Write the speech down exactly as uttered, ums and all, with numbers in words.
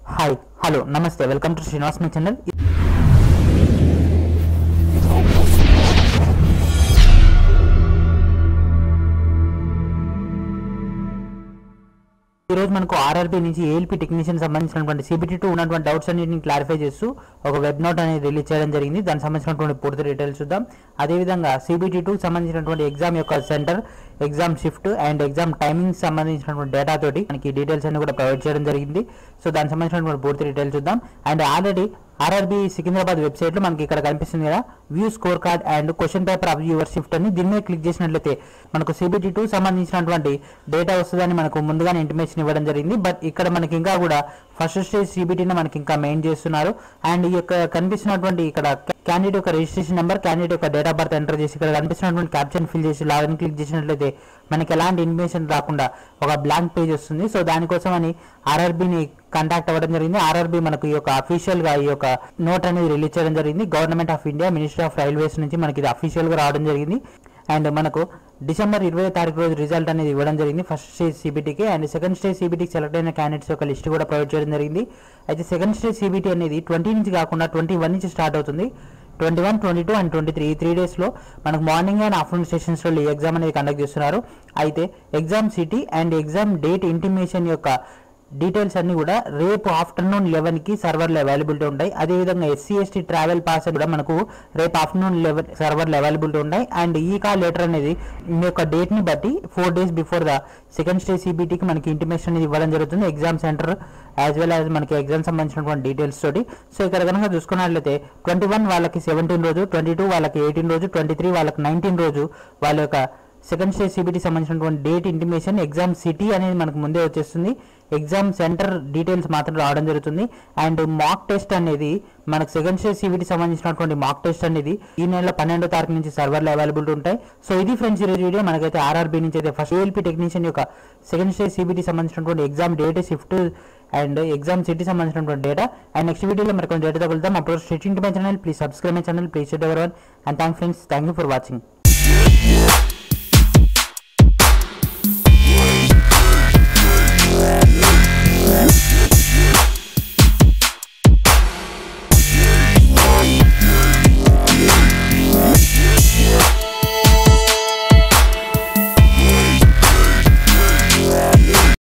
Hi, hello, namaste, welcome to SRINIVAS Mech channel. ఈ రోజు మనకు ఆర్ఆర్బీ నుంచి ఏఎల్పీ టెక్నీషియన్ సంబంధించినటువంటి సిబిటి టూ ఉన్నటువంటి డౌట్స్ అన్నిటిని క్లారిఫై చేస్తూ ఒక వెబ్ నోట్ అనేది రిలీజ్ చేయడం జరిగింది. దానికి సంబంధించినటువంటి పూర్తి డీటెయిల్స్ చూద్దాం. అదేవిధంగా సిబిటి టూ సంబంధించినటువంటి ఎగ్జామ్ యొక్క centre, exam shift and exam timing సంబంధించినటువంటి డేటా తోటి మనకి డీటెయిల్స్ అన్ని కూడా ప్రొవైడ్ చేయడం జరిగింది. సో దానికి సంబంధించినటువంటి పూర్తి డీటెయిల్స్ చూద్దాం. And already RRB Secunderabad website లో మనకి ఇక్కడ కనిపిస్తుంది కదా, view score card and question paper of your shift అని దీని మీద క్లిక్ చేసినట్లయితే మనకు సిబిటి టూ సంబంధించినటువంటి డేటా వస్తుందని మనకు ముందుగానే ఇంటిమేషన్ ఇవ్వడం జరిగింది. బట్ ఇక్కడ మనకి ఇంకా కూడా ఫస్ట్ స్టేజ్ సిబిటీని మనకి ఇంకా మెయిన్ చేస్తున్నారు. అండ్ ఈ యొక్క కనిపిస్తున్నటువంటి ఇక్కడ క్యాండిడేట్ యొక్క రిజిస్ట్రేషన్ నెంబర్, క్యాండిడేట్ యొక్క డేట్ ఆఫ్ బర్త్ ఎంటర్ చేసి ఇక్కడ కనిపిస్తున్నటువంటి క్యాప్షన్ ఫిల్ చేసి లాగిన్ క్లిక్ చేసినట్లయితే మనకి ఎలాంటి ఇన్ఫర్మేషన్ రాకుండా ఒక బ్లాంక్ పేజ్ వస్తుంది. సో దానికోసం అని ఆర్ఆర్బీని కాంటాక్ట్ అవ్వడం జరిగింది. ఆర్ఆర్బీ మనకు ఈ యొక్క అఫీషియల్ గా ఈ యొక్క నోట్ అనేది రిలీజ్ చేయడం జరిగింది. Government of India, ministry of railways నుంచి మనకి ఇది అఫీషియల్ గా రావడం జరిగింది. అండ్ మనకు డిసెంబర్ ఇరవై తారీఖు రోజు రిజల్ట్ అనేది ఇవ్వడం జరిగింది ఫస్ట్ స్టేజ్ సిబిటీకి. అండ్ సెకండ్ స్టేజ్ సిబిటీకి సెలెక్ట్ అయిన క్యాండిడేట్స్ యొక్క లిస్ట్ కూడా ప్రొవైడ్ చేయడం జరిగింది. అయితే సెకండ్ స్టేజ్ సిబిటీ అనేది ట్వంటీ నుంచి కాకుండా ట్వంటీ వన్ నుంచి స్టార్ట్ అవుతుంది. Twenty one twenty two and twenty three ఈ త్రీ డేస్లో మనకు మార్నింగ్ అండ్ ఆఫ్టర్నూన్ సెషన్స్లో ఈ ఎగ్జామ్ అనేది కండక్ట్ చేస్తున్నారు. అయితే exam city and exam date intimation యొక్క డీటెయిల్స్ అన్ని కూడా రేపు ఆఫ్టర్నూన్ లెవెన్ కి సర్వర్లు అవైలబిలిటీ ఉంటాయి. అదేవిధంగా ఎస్సీ ఎస్టీ ట్రావెల్ పాస్ కూడా మనకు రేపు ఆఫ్టర్నూన్ లెవెన్ సర్వర్లు అవైలబిలిటీ ఉంటాయి. అండ్ ఈ కాల్ లెటర్ అనేది మీ యొక్క డేట్ ని బట్టి four days before the second stage సిబిటీకి మనకి ఇంటిమేషన్ అనేది ఇవ్వడం జరుగుతుంది. Exam centre as well as మనకి ఎగ్జామ్ సంబంధించినటువంటి డీటెయిల్స్ తోటి. సో ఇక్కడ కనుక చూసుకున్నట్లయితే ట్వంటీ వన్ వాళ్ళకి సెవెంటీన్ రోజు, ట్వంటీ టూ వాళ్ళకి ఎయిటీన్ రోజు, ట్వంటీ త్రీ వాళ్ళకి నైన్టీన్ రోజు వాళ్ళ యొక్క సెకండ్ స్టేజ్ సిబిటీ సంబంధించినటువంటి డేట్ ఇంటిమేషన్, ఎగ్జామ్ సిటీ అనేది మనకు ముందే వచ్చేస్తుంది. ఎగ్జామ్ సెంటర్ డీటెయిల్స్ మాత్రం రావడం జరుగుతుంది. అండ్ మాక్ టెస్ట్ అనేది మనకు సెకండ్ స్టేజ్ సిబిటీ సంబంధించినటువంటి మాక్ టెస్ట్ అనేది ఈ నెల పన్నెండో తారీఖు నుంచి సర్వర్లు అవైలబిలిటీ ఉంటాయి. సో ఇది ఫ్రెండ్స్ ఈరోజు వీడియో. మనకైతే ఆర్ఆర్బీ నుంచి అయితే ఫస్ట్ ఏఎల్పీ టెక్నీషియన్ యొక్క సెకండ్ స్టేజ్ సిబిటీ సంబంధించినటువంటి exam date, shift and exam city సంబంధించినటువంటి డేటా. అండ్ నెక్స్ట్ వీడియోలో మరి కొంచెం డేటా తగులుతాం. అప్పుడు stretching to my channel, please subscribe my channel, please share everyone. And thank friends, thank you for watching.